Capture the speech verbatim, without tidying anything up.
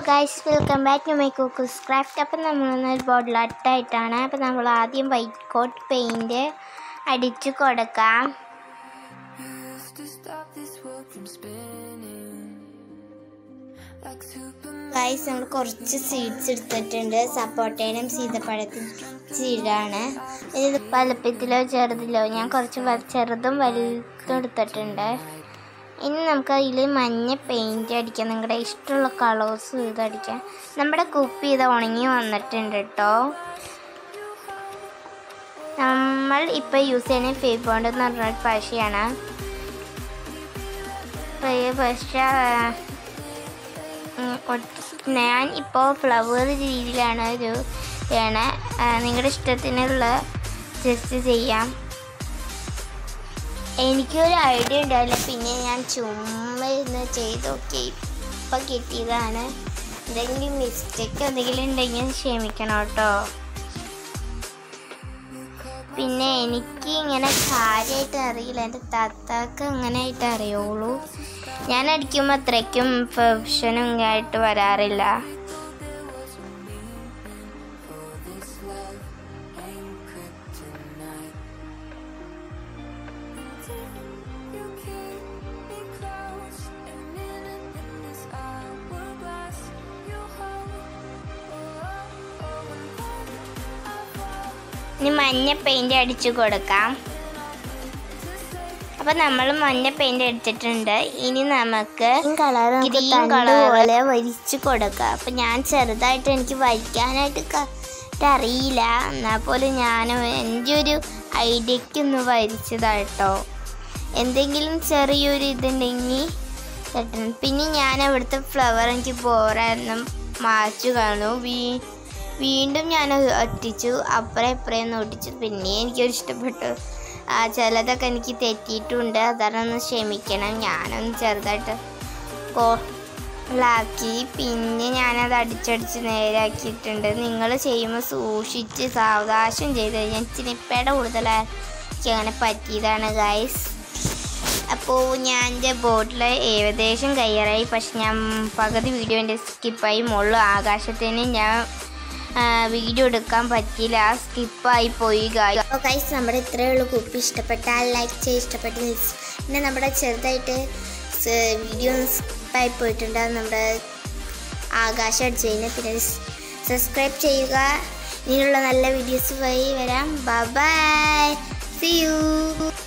guys, welcome back to my Cuckoo's Craft. അപ്പോൾ നമ്മളൊന്നൊരു ബോട്ടിൽ അട്ടായിട്ടാണ്. അപ്പോൾ നമ്മൾ ആദ്യം വൈറ്റ് കോട്ട് പെയിൻറ്റ് അടിച്ചു കൊടുക്കാം. ഗൈസ് നമ്മൾ കുറച്ച് സീഡ്സ് എടുത്തിട്ടുണ്ട്. സപ്പോട്ടയിലും സീതപ്പഴത്തിനും സീഡാണ്. ഇത് വലുപ്പത്തിലോ ചെറുതിലോ ഞാൻ കുറച്ച് ചെറുതും വലുതും എടുത്തിട്ടുണ്ട്. ഇനി നമുക്ക് അതിൽ മഞ്ഞ പെയിൻറ്റ് അടിക്കാം. നിങ്ങളുടെ ഇഷ്ടമുള്ള കളേഴ്സ് ഇതടിക്കാം. നമ്മുടെ കുപ്പി ഇത് ഉണങ്ങി വന്നിട്ടുണ്ട് കേട്ടോ. നമ്മൾ ഇപ്പോൾ യൂസ് ചെയ്യുന്ന ഫേബോണ്ട് എന്ന് പറഞ്ഞൊരു പശയാണ്. പശ ഞാൻ ഇപ്പോൾ ഫ്ലവർ രീതിയിലാണ് ഒരു ആണ്. നിങ്ങളുടെ ഇഷ്ടത്തിനുള്ള ജസ്റ്റ് ചെയ്യാം. എനിക്കൊരു ഐഡിയ ഉണ്ടാവില്ല, പിന്നെ ഞാൻ ചുമ്മാ ഇരുന്ന് ചെയ്ത് നോക്കി. ഇപ്പം കിട്ടിയതാണ്. എന്തെങ്കിലും മിസ്റ്റേക്ക് എന്തെങ്കിലും ഉണ്ടെങ്കിൽ ക്ഷമിക്കണം കേട്ടോ. പിന്നെ എനിക്ക് ഇങ്ങനെ കാര്യമായിട്ട് അറിയില്ല, എൻ്റെ താത്താക്ക് അങ്ങനെ ആയിട്ട് അറിയുള്ളൂ. ഞാൻ അടിക്കുമ്പോൾ അത്രയ്ക്കും പെർഫെക്ഷനും ആയിട്ട് വരാറില്ല. ഇനി മഞ്ഞ പെയിൻറ്റ് അടിച്ചു കൊടുക്കാം. അപ്പം നമ്മൾ മഞ്ഞ പെയിൻറ്റ് അടിച്ചിട്ടുണ്ട്. ഇനി നമുക്ക് ഗ്രീൻ കളർ പോലെ വരച്ച് കൊടുക്കാം. അപ്പം ഞാൻ ചെറുതായിട്ട് എനിക്ക് വരയ്ക്കാനായിട്ട് അറിയില്ല, എന്നാൽ പോലും ഞാൻ എൻ്റെ ഒരു ഐഡിയക്കൊന്ന് വരച്ചതാട്ടോ. എന്തെങ്കിലും ചെറിയൊരു ഇതുണ്ടെങ്കിൽ തട്ടണം. പിന്നെ ഞാൻ അവിടുത്തെ ഫ്ലവർ എനിക്ക് ബോറായിരുന്നു, മാച്ചു കാണും. വീ വീണ്ടും ഞാൻ ഒട്ടിച്ചു, അപ്പുറം ഇപ്പുറം ഒട്ടിച്ചു. പിന്നെ എനിക്കൊരു ഇഷ്ടപ്പെട്ടു. ചിലതൊക്കെ എനിക്ക് തെറ്റിയിട്ടുണ്ട്, അതൊന്ന് ക്ഷമിക്കണം. ഞാനൊന്ന് ചെറുതായിട്ട് കോളാക്കി പിന്നെ ഞാനത് അടിച്ചടിച്ച് നേരാക്കിയിട്ടുണ്ട്. നിങ്ങൾ ചെയ്യുമ്പോൾ സൂക്ഷിച്ച് സാവകാശം ചെയ്ത് കഴിഞ്ഞാൽ ചിനിപ്പയുടെ കൂടുതലായി എനിക്ക് അങ്ങനെ പറ്റിയതാണ് ഗൈസ്. അപ്പോൾ ഞാൻ എൻ്റെ ബോട്ടിൽ ഏകദേശം കയ്യാറായി. പക്ഷെ ഞാൻ പകുതി വീഡിയോ എൻ്റെ സ്കിപ്പായി. മുകളിൽ ആകാശത്തിന് ഞാൻ വീഡിയോ എടുക്കാൻ പറ്റിയില്ല, സ്കിപ്പായി പോയി ഗായ്സ്. അപ്പോൾ ഗൈസ് നമ്മുടെ ഇത്രയേ ഉള്ളൂ. കുപ്പി ഇഷ്ടപ്പെട്ടാൽ ലൈക്ക് ചെയ്ത്, ഇഷ്ടപ്പെട്ട് പിന്നെ നമ്മുടെ ചെറുതായിട്ട് വീഡിയോ സ്കിപ്പായി പോയിട്ടുണ്ട്. നമ്മുടെ ആകാശം അടിച്ചു കഴിഞ്ഞാൽ പിന്നെ സബ്സ്ക്രൈബ് ചെയ്യുക. ഇനിയുള്ള നല്ല വീഡിയോസ് വഴി വരാം. Bye bye, see U.